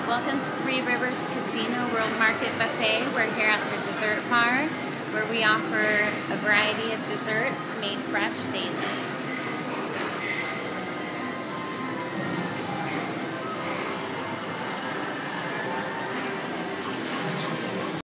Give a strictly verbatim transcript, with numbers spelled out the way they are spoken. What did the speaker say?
Welcome to Three Rivers Casino World Market Buffet. We're here at the dessert bar where we offer a variety of desserts made fresh daily.